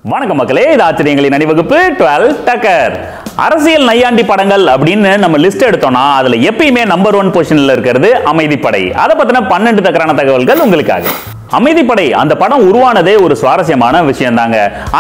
வணக்கம் மக்களே, இது ஆச்சரியங்களின் அணிவகுப்பு 12 டக்கர். அரசியல் நையாண்டி படங்கள் அப்படின்னு நம்ம லிஸ்ட் எடுத்தோம்னா அதுல எப்பயுமே நம்பர் 1 பொசிஷன்ல இருக்கிறது அமைதிப்படை. அதை பத்தின 12 தக்கரான தகவல்கள் உங்களுக்காக. அமைதிப்படை அந்த படம் உருவானதே ஒரு சுவாரஸ்யமான விஷயம் தாங்க.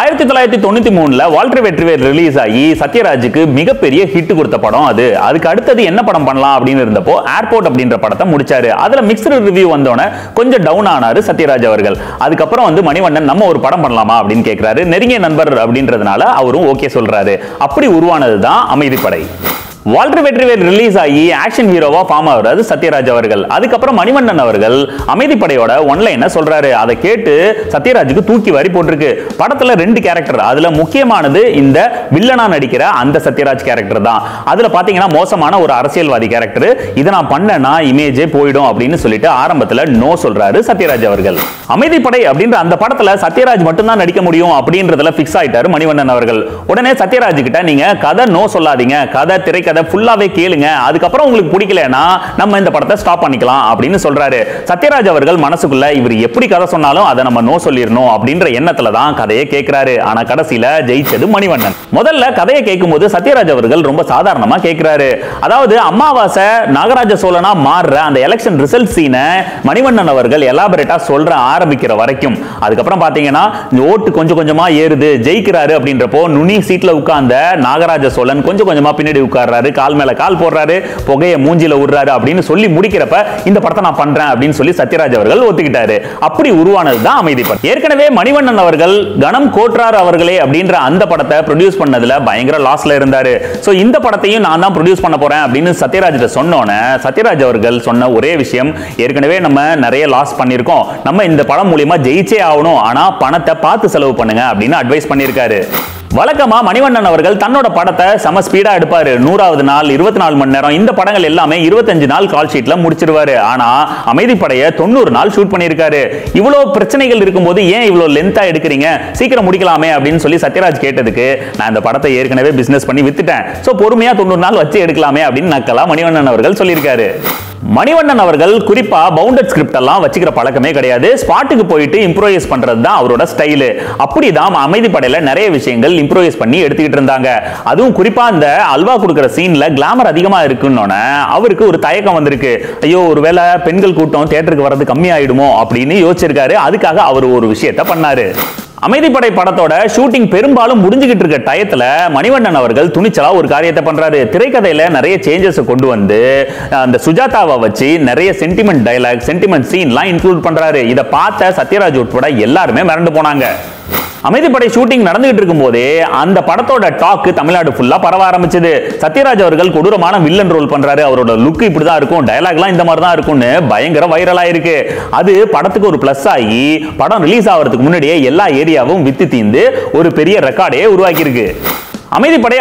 1993ல வால்டர் வெற்றிவேல் ரிலீஸ் ஆகி சத்யராஜுக்கு மிகப்பெரிய ஹிட் கொடுத்த படம் அது. அதுக்கு அடுத்தது என்ன படம் பண்ணலாம் அப்படின்னு இருந்தப்போ ஏர்போர்ட் அப்படின்ற படத்தை முடிச்சாரு. அதுல மிக்ஸ்டு ரிவ்யூ வந்தோடனே கொஞ்சம் டவுன் ஆனாரு சத்யராஜ் அவர்கள். அதுக்கப்புறம் மணிவண்ணன் நம்ம ஒரு படம் பண்ணலாமா அப்படின்னு கேட்கிறாரு. நெருங்கிய நண்பர் அப்படின்றதுனால அவரும் ஓகே சொல்றாரு. அப்படி உருவானதுதான் அமைதிப்படை. வால்டர் வெற்றிவேல் ரிலீஸ் ஆகி ஆக்ஷன் ஹீரோவா ஃபார்ம் ஆகுறாரு சத்யராஜ் அவர்கள். அதுக்கப்புறம் மணிவண்ணன் அவர்கள் அமைதிப்படையோட ஒன்லைனை சொல்றாரு. அதை கேட்டு சத்யராஜுக்கு தூக்கி வாரி போட்டிருக்கு. படத்துல 2 கேரக்டர், அதுல முக்கியமானது இந்த வில்லனா நடிக்கிற அந்த சத்யராஜ் கேரக்டர் தான். அதுல பாத்தீங்கன்னா மோசமான ஒரு அரசியல்வாதி கேரக்டர். இதை நான் பண்ணேன்னா இமேஜே போயிடும் அப்படின்னு சொல்லிட்டு ஆரம்பத்துல நோ சொல்றாரு சத்யராஜ் அவர்கள். அமைதிப்படை அப்படின்ற அந்த படத்துல சத்யராஜ் மட்டும்தான் நடிக்க முடியும் அப்படின்றதுல பிக்ஸ் ஆயிட்டாரு மணிவண்ணன் அவர்கள். உடனே சத்யராஜ் கிட்ட நீங்க கதை நோ சொல்லாதீங்க, கதை திரைக்கதை ஃபுல்லாவே கேளுங்க, அதுக்கப்புறம் உங்களுக்கு பிடிக்கலனா நம்ம இந்த படத்தை ஸ்டாப் பண்ணிக்கலாம் அப்படின்னு சொல்றாரு. சத்யராஜ் அவர்கள் மனசுக்குள்ள இவர் எப்படி கதை சொன்னாலும் அதை நம்ம நோ சொல்லிரணும் அப்படின்ற எண்ணத்துல தான் கதையை கேட்கிறாரு. ஆனா கடைசியில ஜெயிச்சது மணிவண்ணன். முதல்ல கதையை கேட்கும்போது சத்யராஜ் அவர்கள் ரொம்ப சாதாரணமா கேட்கிறாரு. அதாவது அமாவாசை நாகராஜ சோழனா மாறுற அந்த எலெக்ஷன் ரிசல்ட் சீனை மணிவண்ணன் அவர்கள் எலாபரேட்டா சொல்ற ஆரம்பிக்கிற வரைக்கும். அதுக்கப்புறம் பாத்தீங்கன்னா ஓட்டு கொஞ்சம் கொஞ்சமா ஏறுது, ஜெயிக்கிறாரு அப்படின்றப்போ நுனி சீட்ல உட்கார்ந்த நாகராஜ சோழன் கொஞ்சம் கொஞ்சமா பின்னாடி உட்கார்றாரு, கால் மேல கால் போடுறாரு, புகையை மூஞ்சில விடுறாரு அப்படின்னு சொல்லி முடிக்கிறப்ப இந்த படத்தை நான் பண்றேன் அப்படின்னு சொல்லி சத்யராஜ் அவர்கள் ஒத்துக்கிட்டாரு. அப்படி உருவானது தான் அமைதிப்படை. ஏற்கனவே மணிவண்ணன் அவர்கள் கணம் கோட்ரார் அவர்களே அப்படின்ற அந்த படத்தை ப்ரொடியூஸ் பண்ணதுல பயங்கர லாஸ்ல இருந்தாரு. சோ இந்த படத்தையும் நான் தான் ப்ரொடியூஸ் பண்ண போறேன் அப்படின்னு சத்யராஜ் சொன்னோனே சத்யராஜ் அவர்கள் சொன்ன ஒரே விஷயம், ஏற்கனவே நம்ம நிறைய லாஸ் பண்ணிருக்கோம், நம்ம இந்த படம் மூலமா ஜெயிச்சே ஆகணும், ஆனா பணத்தை பார்த்து செலவு பண்ணுங்க அப்படின்னு அட்வைஸ் பண்ணிருக்காரு. வழக்கமா மணிவண்ணன் அவர்கள் தன்னோட படத்தை சம ஸ்பீடா எடுப்பாரு. 100வது நாள் 24 மணி நேரம் இந்த படங்கள் எல்லாமே 25 நாள் கால் ஷீட்ல முடிச்சிருவாரு. ஆனா அமைதிப்படைய 90 நாள் ஷூட் பண்ணிருக்காரு. இவ்வளவு பிரச்சனைகள் இருக்கும்போது ஏன் இவ்வளவு லென்த்தா எடுக்கிறீங்க, சீக்கிரம் முடிக்கலாமே அப்படின்னு சொல்லி சத்யராஜ் கேட்டதுக்கு, நான் இந்த படத்தை ஏற்கனவே பிசினஸ் பண்ணி வித்துட்டேன், சோ பொறுமையா 90 நாள் வச்சு எடுக்கலாமே அப்படின்னு நக்கலா மணிவண்ணன் அவர்கள் சொல்லியிருக்காரு. மணிவண்ணன் அவர்கள் குறிப்பா பவுண்டட் ஸ்கிரிப்ட் எல்லாம் வச்சுக்கிற பழக்கமே கிடையாது. ஸ்பாட்டுக்கு போயிட்டு இம்ப்ரோவைஸ் பண்றது தான் அவரோட ஸ்டைல். அப்படிதான் அமைதிப்படையில நிறைய விஷயங்கள் இம்ப்ரோவைஸ் பண்ணி எடுத்துக்கிட்டு இருந்தாங்க. அதுவும் குறிப்பா இந்த அல்வா கொடுக்கிற சீன்ல கிளாமர் அதிகமா இருக்குன்னு அவருக்கு ஒரு தயக்கம் வந்திருக்கு. ஐயோ ஒருவேளை பெண்கள் கூட்டம் தியேட்டருக்கு வர்றது கம்மியாயிடுமோ அப்படின்னு யோசிச்சிருக்காரு. அதுக்காக அவர் ஒரு விஷயத்தை பண்ணாரு. அமைதிப்படை படத்தோட ஷூட்டிங் பெரும்பாலும் முடிஞ்சுக்கிட்டு இருக்க டயத்துல மணிவண்ணன் அவர்கள் துணிச்சலா ஒரு காரியத்தை பண்றாரு. திரைக்கதையில நிறைய சேஞ்சஸ் கொண்டு வந்து அந்த சுஜாதாவை வச்சு நிறைய சென்டிமெண்ட் டயலாக், சென்டிமெண்ட் சீன்லாம் இன்க்ளூட் பண்றாரு. இதை பார்த்த சத்யராஜ் உட்பட எல்லாருமே மிரண்டு போனாங்க. அமைதிப்படை ஷூட்டிங் நடந்துகிட்டு இருக்கும் போதே அந்த படத்தோட டாக் தமிழ்நாடு ஃபுல்லா பரவ ஆரம்பிச்சது. சத்யராஜ் அவர்கள் கொடூரமான வில்லன் ரோல் பண்றாரு, அவரோட லுக் இப்படிதான் இருக்கும், டயலாக்லாம் இந்த மாதிரி தான் இருக்கும்னு பயங்கர வைரலா இருக்கு. அது படத்துக்கு ஒரு பிளஸ் ஆகி படம் ரிலீஸ் ஆகிறதுக்கு முன்னாடியே எல்லா ஏரியாவும் வித்து தீந்து ஒரு பெரிய ரெக்கார்டே உருவாக்கி இருக்கு. அமைதிப்படை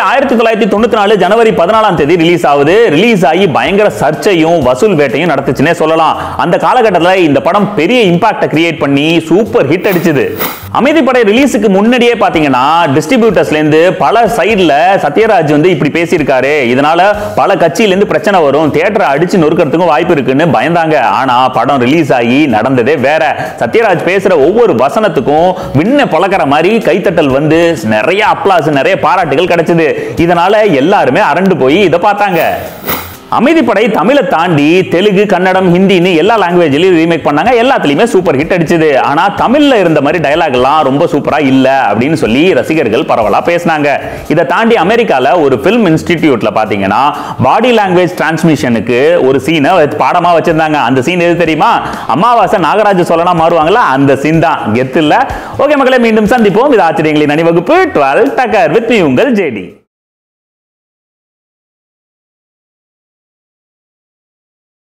1994 ஜனவரி 14ஆம் தேதி ரிலீஸ் ஆகுது. ரிலீஸ் ஆகி பயங்கர சர்ச்சையும் வசூல் வேட்டையும் நடத்துச்சுன்னே சொல்லலாம். அந்த காலகட்டத்தில் இந்த படம் பெரிய இம்பாக்ட கிரியேட் பண்ணி சூப்பர் ஹிட் அடிச்சது. அமைதிப்படை ரிலீஸுக்கு முன்னாடியே பாத்தீங்கன்னா டிஸ்ட்ரிபியூட்டர்ஸ்ல இருந்து பல சைடுல சத்யராஜ் இப்படி பேசியிருக்காரு, இதனால பல கட்சியில இருந்து பிரச்சனை வரும், தியேட்டரை அடிச்சு நொறுக்கிறதுக்கும் வாய்ப்பு இருக்குன்னு பயந்தாங்க. ஆனா படம் ரிலீஸ் ஆகி நடந்ததே வேற. சத்யராஜ் பேசுற ஒவ்வொரு வசனத்துக்கும் விண்ண பழக்கிற மாதிரி கைத்தட்டல் வந்து நிறைய அப்ளாஸ், நிறைய பாராட்டுகள் கிடைச்சது. இதனால எல்லாருமே அரண்டு போய் இதை பார்த்தாங்க. அமைதிப்படை தமிழை தாண்டி தெலுங்கு, கன்னடம், ஹிந்தின்னு எல்லா லாங்குவேஜ்லயும் ரீமேக் பண்ணாங்க. எல்லாத்துலயுமே சூப்பர் ஹிட் அடிச்சது. ஆனா தமிழ்ல இருந்த மாதிரி டயலாக் எல்லாம் ரொம்ப சூப்பரா இல்ல அப்படின்னு சொல்லி ரசிகர்கள் பரவலா பேசினாங்க. இதை தாண்டி அமெரிக்கால ஒரு பிலிம் இன்ஸ்டிடியூட்ல பாத்தீங்கன்னா பாடி லாங்குவேஜ் டிரான்ஸ்மிஷனுக்கு ஒரு சீனை பாடமா வச்சிருந்தாங்க. அந்த சீன் எது தெரியுமா? அமாவாசை நாகராஜ சோழனா மாறுவாங்களா, அந்த சீன் தான். கெத்து இல்ல? ஓகே மக்களே, மீண்டும் சந்திப்போம். இது ஆச்சரியங்களின் அணிவகுப்பு 12 டக்கர் வித் மீ உங்கள் ஜேடி.